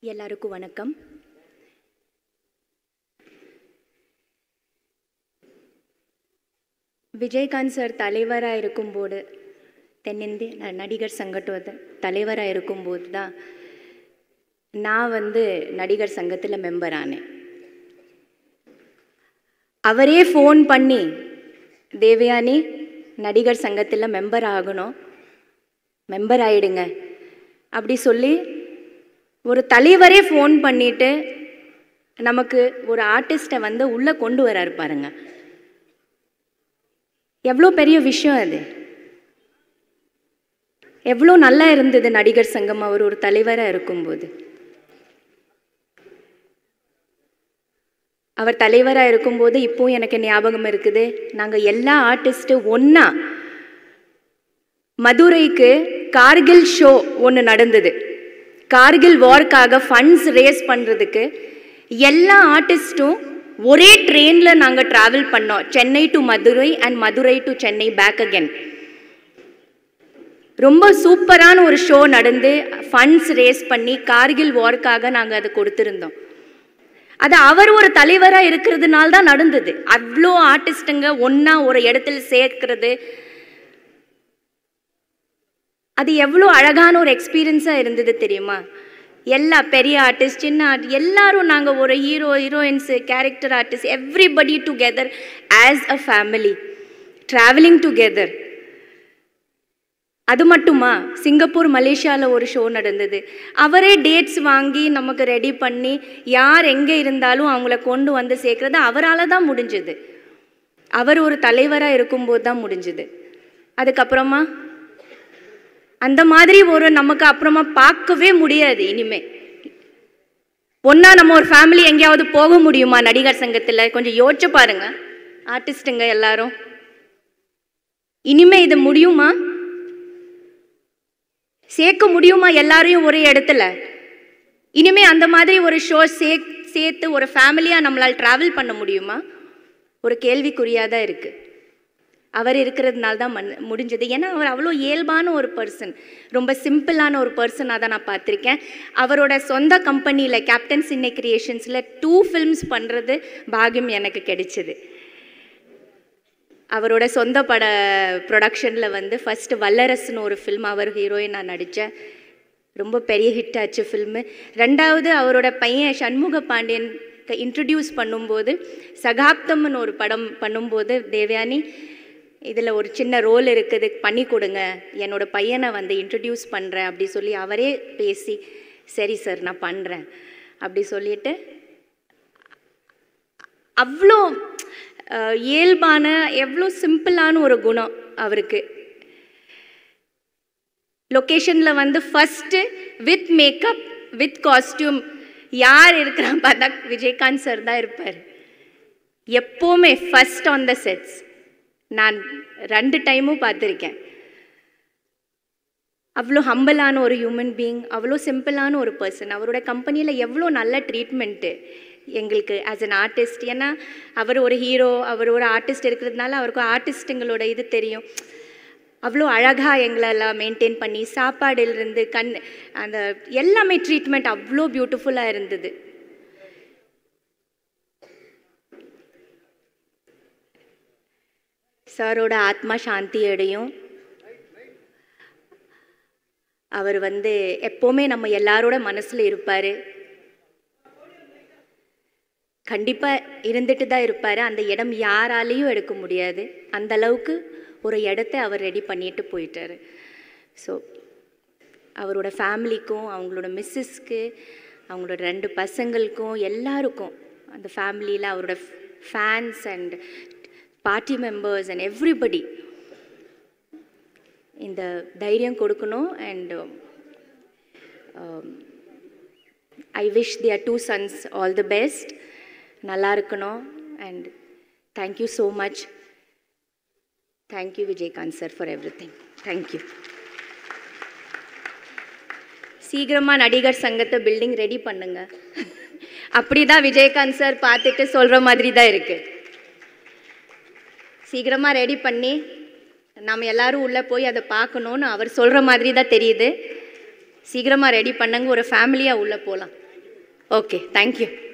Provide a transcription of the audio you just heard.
எல்லாருக்கும் வணக்கம். விஜயகாந்த் சார் தலைவராக இருக்கும்போது, தென்னிந்திய நடிகர் சங்கத்தோட தலைவராக இருக்கும்போது தான் நான் நடிகர் சங்கத்தில் மெம்பர் ஆனேன். அவரே ஃபோன் பண்ணி, தேவயானி நடிகர் சங்கத்தில் மெம்பர் ஆகணும், மெம்பர் ஆயிடுங்க அப்படி சொல்லி ஒரு தலைவரே ஃபோன் பண்ணிட்டு நமக்கு ஒரு ஆர்டிஸ்ட்டை உள்ளே கொண்டு வராரு பாருங்க. எவ்வளோ பெரிய விஷயம் அது, எவ்வளோ நல்லா இருந்தது நடிகர் சங்கம் அவர் ஒரு தலைவராக இருக்கும்போது. அவர் தலைவராக இருக்கும்போது இப்போ எனக்கு ஞாபகம் இருக்குது, நாங்கள் எல்லா ஆர்டிஸ்ட்டும் ஒன்றா மதுரைக்கு கார்கில் ஷோ ஒன்று நடந்தது. கார்கில் வார்க்காக ஃபண்ட்ஸ் ரேஸ் பண்ணுறதுக்கு எல்லா ஆர்டிஸ்ட்டும் ஒரே ட்ரெயினில் நாங்கள் ட்ராவல் பண்ணோம். Chennai to Madurai and Madurai to Chennai back again. ரொம்ப சூப்பரான ஒரு ஷோ நடந்து ஃபண்ட்ஸ் ரேஸ் பண்ணி கார்கில் வார்க்காக நாங்கள் அதை கொடுத்துருந்தோம். அது அவர் ஒரு தலைவராக இருக்கிறதுனால தான் நடந்தது. அவ்வளோ ஆர்டிஸ்ட்டுங்க ஒன்றா ஒரு இடத்துல சேர்க்கிறது, அது எவ்வளோ அழகான ஒரு எக்ஸ்பீரியன்ஸாக இருந்தது தெரியுமா? எல்லா பெரிய ஆர்டிஸ்ட், சின்ன ஆர்டிஸ்ட், எல்லாரும் நாங்கள் ஒரு hero, heroines, character artist, everybody together as a family travelling together. அது மட்டுமா, சிங்கப்பூர் மலேசியாவில் ஒரு ஷோ நடந்தது. அவரே டேட்ஸ் வாங்கி நமக்கு ரெடி பண்ணி யார் எங்கே இருந்தாலும் அவங்கள கொண்டு வந்து சேர்க்குறது அவரால் தான் முடிஞ்சுது. அவர் ஒரு தலைவராக இருக்கும்போது தான் முடிஞ்சுது. அதுக்கப்புறமா அந்த மாதிரி ஒரு நமக்கு அப்புறமா பார்க்கவே முடியாது. இனிமே ஒன்றா நம்ம ஒரு ஃபேமிலி எங்கேயாவது போக முடியுமா நடிகர் சங்கத்தில்? கொஞ்சம் யோசிச்சு பாருங்க ஆர்டிஸ்ட்டுங்க எல்லாரும். இனிமே இது முடியுமா? சேர்க்க முடியுமா எல்லாரையும் ஒரே இடத்துல? இனிமே அந்த மாதிரி ஒரு ஷோ சேர்த்து ஒரு ஃபேமிலியாக நம்மளால் ட்ராவல் பண்ண முடியுமா? ஒரு கேள்விக்குறியாக தான் இருக்குது. அவர் இருக்கிறதுனால தான் முடிஞ்சது. ஏன்னா அவர் அவ்வளோ இயல்பான ஒரு பர்சன், ரொம்ப சிம்பிளான ஒரு பர்சனாக தான் நான் பார்த்துருக்கேன். அவரோட சொந்த கம்பெனியில் கேப்டன் சின்னை கிரியேஷன்ஸில் 2 ஃபில்ம்ஸ் பண்ணுறது பாகியம் எனக்கு கிடைச்சிது. அவரோட சொந்த பட ப்ரொடக்ஷனில் ஃபஸ்ட்டு வல்லரசுன்னு ஒரு ஃபில்ம் அவர் ஹீரோயின் நான் நடித்தேன். ரொம்ப பெரிய ஹிட் ஆச்சு ஃபில்மு. ரெண்டாவது அவரோட பையன் சண்முக பாண்டியன் இன்ட்ரடியூஸ் பண்ணும்போது, சகாப்தம்னு ஒரு படம் பண்ணும்போது, தேவயானி இதில் ஒரு சின்ன ரோல் இருக்குது, பண்ணி கொடுங்க, என்னோட பையனை இன்ட்ரடியூஸ் பண்ணுறேன் அப்படி சொல்லி அவரே பேசி, சரி சார் நான் பண்ணுறேன் அப்படி சொல்லிட்டு, அவ்வளோ இயல்பான எவ்வளோ சிம்பிளான ஒரு குணம் அவருக்கு. லொக்கேஷனில் first with makeup with costume யார் இருக்கிறான் பார்த்தா விஜயகாந்த் சார் தான் இருப்பார் எப்போவுமே ஃபஸ்ட் ஆன் த செட்ஸ். நான் 2 டைமும் பார்த்துருக்கேன். அவ்வளோ ஹம்பிளான ஒரு ஹியூமன் பீயிங், அவ்வளோ சிம்பிளான ஒரு பர்சன். அவரோட கம்பெனியில் எவ்வளோ நல்ல ட்ரீட்மெண்ட்டு எங்களுக்கு ஆஸ் அன் ஆர்டிஸ்ட். ஏன்னா அவர் ஒரு ஹீரோ, அவர் ஒரு ஆர்டிஸ்ட் இருக்கிறதுனால அவருக்கு ஆர்டிஸ்ட்டுங்களோட இது தெரியும். அவ்வளோ அழகாக எங்களெல்லாம் மெயின்டைன் பண்ணி, சாப்பாடிலிருந்து அந்த எல்லாமே ட்ரீட்மெண்ட் அவ்வளோ பியூட்டிஃபுல்லாக இருந்தது. சாரோட ஆத்மா சாந்தி அடையும். அவர் எப்போவுமே நம்ம எல்லாரோட மனசில் இருப்பார், கண்டிப்பாக இருந்துட்டு தான் இருப்பார். அந்த இடம் யாராலையும் எடுக்க முடியாது. அந்த அளவுக்கு ஒரு இடத்த அவர் ரெடி பண்ணிட்டு போயிட்டார். ஸோ அவரோட ஃபேமிலிக்கும், அவங்களோட மிஸ்ஸஸ்க்கு, அவங்களோட 2 பசங்களுக்கும், எல்லாருக்கும், அந்த ஃபேமிலியில் அவரோட fans and party members and everybody இந்த தைரியம் கொடுக்கணும். And I wish their 2 sons all the best, நல்லா இருக்கணும். And thank you so much. Thank you Vijayakanth sir for everything. Thank you. சீக்கிரமாக நடிகர் சங்கத்தை பில்டிங் ரெடி பண்ணுங்க. அப்படி தான் விஜயகாந்த் சார் பார்த்துட்டு சொல்கிற மாதிரி தான் இருக்குது. சீக்கிரமாக ரெடி பண்ணி நம்ம எல்லோரும் உள்ளே போய் அதை பார்க்கணுன்னு அவர் சொல்கிற மாதிரி தான் தெரியுது. சீக்கிரமாக ரெடி பண்ணுங்க, ஒரு ஃபேமிலியாக உள்ளே போகலாம். Okay, thank you.